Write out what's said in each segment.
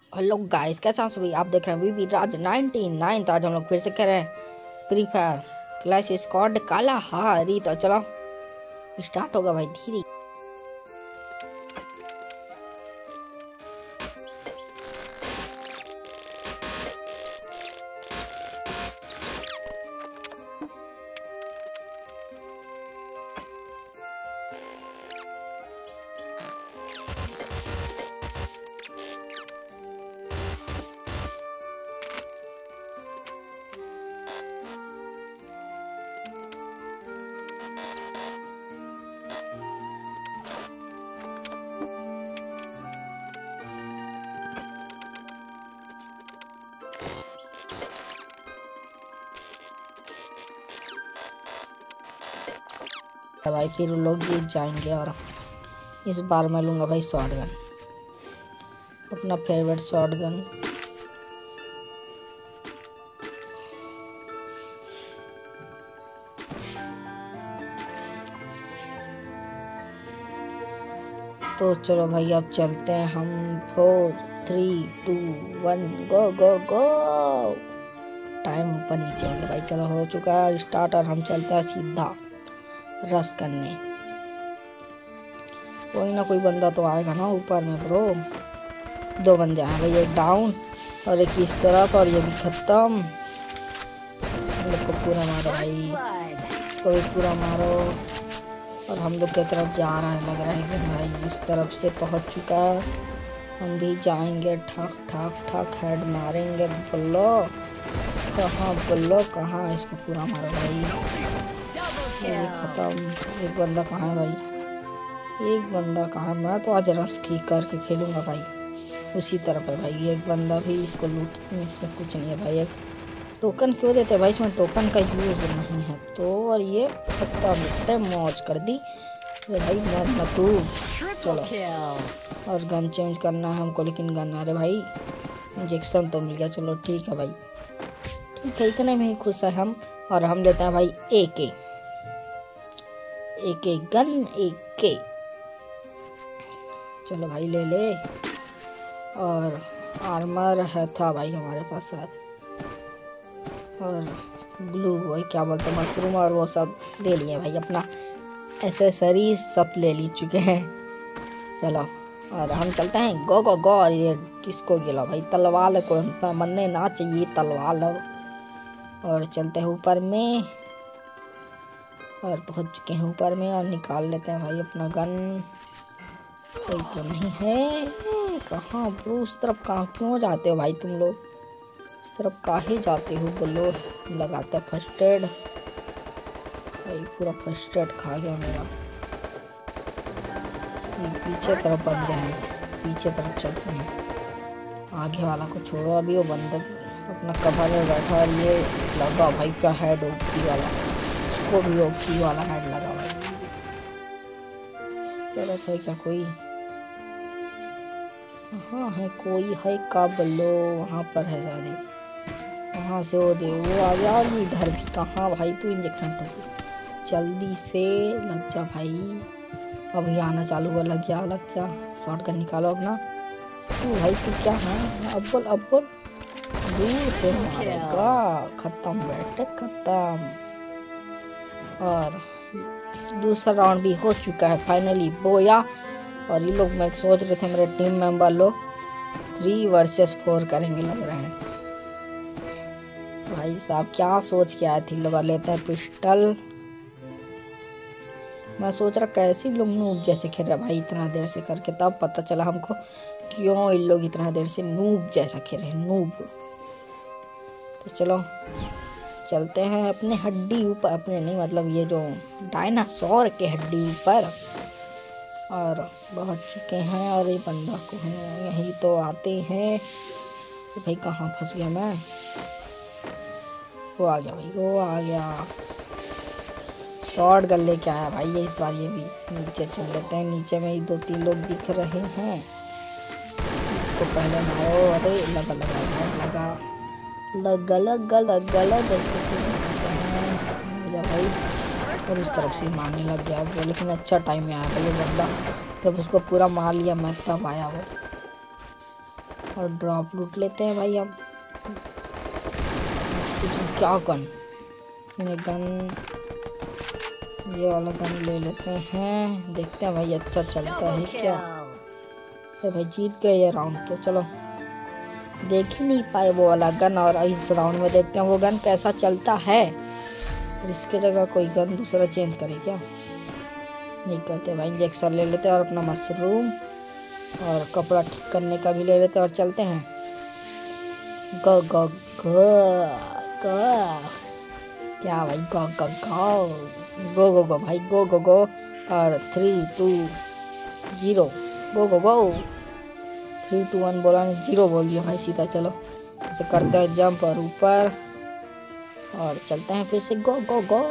Hello guys, कैसा हो सभी। आप देख रहे हैं वीवी राज 99। तो आज हम लोग फिर से कह रहे हैं फ्री फायर क्लैश स्क्वाड काला हारी। तो चलो स्टार्ट होगा भाई धीरे। भाई फिर लोग जीत जाएंगे और इस बार मैं लूंगा भाई शॉट गन, अपना फेवरेट शॉट गन। तो चलो भाई अब चलते हैं हम। 4 3 2 1 गो गो गो। टाइम ऊपर नीचे होंगे भाई। चलो हो चुका है स्टार्ट और हम चलते हैं सीधा रश करने। कोई ना कोई बंदा तो आएगा ना ऊपर में ब्रो। 2 बंदे आए भाई, एक डाउन और एक इस तरफ और ये भी खत्म। हम लोग को पूरा मारो भाई, इसको भी पूरा मारो। और हम लोग की तरफ जा रहा है, लग रहा है कि भाई उस तरफ से पहुंच चुका है। हम भी जाएंगे, ठक ठक ठक हेड मारेंगे। बोलो कहाँ, इसको पूरा मारो भाई। ये खत्म। एक बंदा कहाँ है भाई, एक बंदा कहाँ। मैं तो आज रस की करके खेलूंगा भाई। उसी तरफ है भाई एक बंदा भी, इसको लूट। इसमें कुछ नहीं है भाई। एक टोकन क्यों देते हैं भाई, इसमें टोकन का यूज नहीं है तो। और ये खत्ता मिट्टे मौज कर दी भाई। मत तू चलो। और गन चेंज करना है हमको, लेकिन गन अरे भाई इंजेक्शन तो मिल गया। चलो ठीक है भाई, ठीक है, इतने में ही खुश है हम। और हम लेते हैं भाई AK गन AK। चलो भाई ले ले। और आर्मर है था भाई हमारे पास साथ, और ग्लू वही क्या बोलते हैं मशरूम और वो सब ले लिए भाई। अपना एसेसरीज सब ले ली चुके हैं। चलो और हम चलते हैं गो गो गो। और ये किसको गिला भाई, तलवार को मरने ना चाहिए तलवार। और चलते हैं ऊपर में, और पहुंच चुके हैं ऊपर में। और निकाल लेते हैं भाई अपना गन। कोई तो नहीं है। कहाँ ब्रो, उस तरफ कहाँ क्यों जाते हो भाई तुम लोग, उस तरफ काहे जाते हो बोलो। लगाते हैं फर्स्ट एड भाई, पूरा फर्स्ट एड खा गया मेरा। पीछे तरफ बंदे हैं, पीछे तरफ चलते हैं। आगे वाला को छोड़ो, अभी वो बंदा अपना कवर में बैठा। और ये लगा भाई क्या हेड ओपी वाला, उसको भी ओपी वाला हेड लगा भाई। इस तरफ है क्या कोई, हाँ है कोई है का बोलो। वहाँ पर है शादी, वहाँ से वो दे वो आ गया। और इधर भी कहाँ भाई, तू इंजेक्शन तो जल्दी से लग जा भाई। अभी आना चालू हुआ, लग जा शॉट गन निकालो अपना। तू भाई तू क्या है, अब बोल दूर से मारेगा। खत्म बेटे खत्म। और दूसरा राउंड भी हो चुका है फाइनली बोया। और ये लोग मैं सोच रहे थे मेरे टीम मेंबर लोग 3 वर्सेस 4 करेंगे लग रहे हैं भाई साहब। क्या सोच के आए थे लोग। लेते हैं पिस्टल। मैं सोच रहा कैसे लोग नूब जैसे खेल रहे भाई इतना देर से करके, तब पता चला हमको क्यों इन लोग इतना देर से नूब जैसा खेल रहे हैं, नूब। तो चलो चलते हैं अपने हड्डी ऊपर, अपने नहीं मतलब ये जो डायनासोर के हड्डी ऊपर। और पहुंच चुके हैं। और ये बंदा को है यही तो आते हैं। तो भाई कहाँ फंस गया मैं, वो आ गया भाई, वो आ गया। शॉट गन लेके आया भाई ये इस बार। ये भी नीचे चल लेते हैं, नीचे में ही 2-3 लोग दिख रहे हैं। इसको पहले मारो। अरे लगा भाई। और उस तरफ से मारने लग गया वो, लेकिन अच्छा टाइम में आया भाई ये बंदा। जब उसको पूरा मार लिया मैं तब आया वो। और ड्रॉप लूट लेते हैं भाई हम। क्या गन, गन, ये वाला गन ले लेते हैं, देखते हैं भाई अच्छा चलता है क्या। तो भाई जीत गए ये राउंड। तो चलो देख ही नहीं पाए वो वाला गन, और इस राउंड में देखते हैं वो गन कैसा चलता है। और इसके जगह कोई गन दूसरा चेंज करे क्या, नहीं करते भाई। इंजेक्शन ले लेते हैं और अपना मशरूम और कपड़ा ठीक करने का भी ले लेते हैं और चलते हैं। गो गो गो गो, क्या भाई, गो गो गो गो गो गो भाई, गो गो गो। और 3 2 0 गो गो गो। 3 2 1 बोला नहीं, 0 बोल दिया भाई सीधा। चलो ऐसे करते हैं जंप और ऊपर और चलते हैं फिर से। गो गो गो।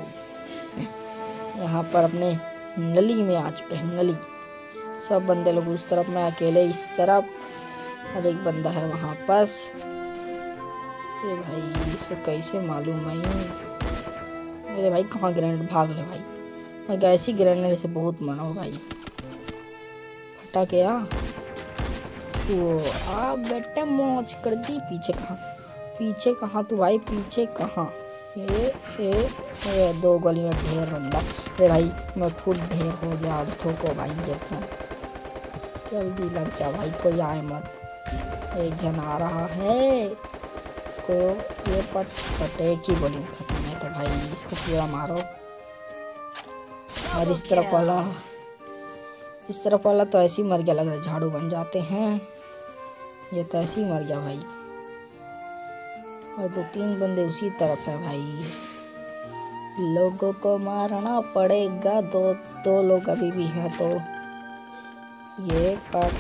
यहाँ पर अपने नली में आ चुके हैं, नली। सब बंदे लोग उस तरफ, मैं अकेले इस तरफ, और एक बंदा है वहाँ पास। ये भाई इसको कैसे मालूम है? मेरे भाई कहाँ ग्रेनेड, भाग ले भाई। मैं ऐसी ग्रेनेड से बहुत मना हूँ भाई। फटा गया वो, आ बेटे मौज कर दी। पीछे कहाँ, पीछे कहाँ तू भाई, पीछे कहाँ? ये 2 गोली में ढेर बंदा। अरे भाई मैं खुद ढेर हो गया। और ठोको भाई इंजेक्शन, जल्दी लग जा भाई, कोई आए मत। एक जन आ रहा है, इसको ये पट एक ही गोली में खत्म है। तो भाई इसको पूरा मारो। और इस तरफ वाला तो ऐसे ही मर गया, लग रहा है झाड़ू बन जाते हैं। ये तो ऐसे ही मर गया भाई। और 2-3 बंदे उसी तरफ है भाई। लोगों को मारना पड़ेगा, दो लोग अभी भी हैं। तो ये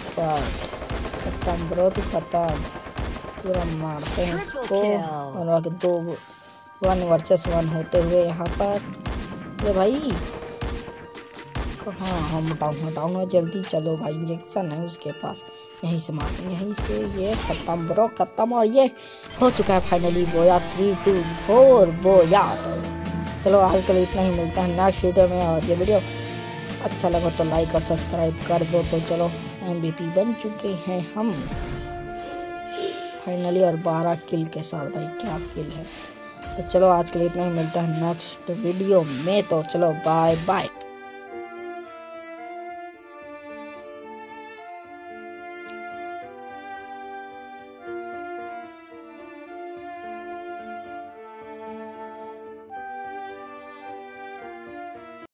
खत्म ब्रो, तो खत्म, पूरा मारते हैं इसको। और आगे 2 1 वर्सेस 1 होते हुए यहाँ पर। ये भाई कहाँ, हम हटाऊंगा जल्दी। चलो भाई इंजेक्शन है उसके पास, यहीं से मारते हैं, यहीं से। ये खत्म ब्रो, खत्म। और ये हो चुका है फाइनली बोया। 3 2 4 बोया। चलो आज के लिए इतना ही, मिलता है नेक्स्ट वीडियो में। और ये वीडियो अच्छा लगा तो लाइक और सब्सक्राइब कर दो। तो चलो MVP बन चुके हैं हम फाइनली, और 12 किल के साथ। भाई क्या किल है। तो चलो आज के लिए इतना ही, मिलता है नेक्स्ट वीडियो में। तो चलो बाय बाय।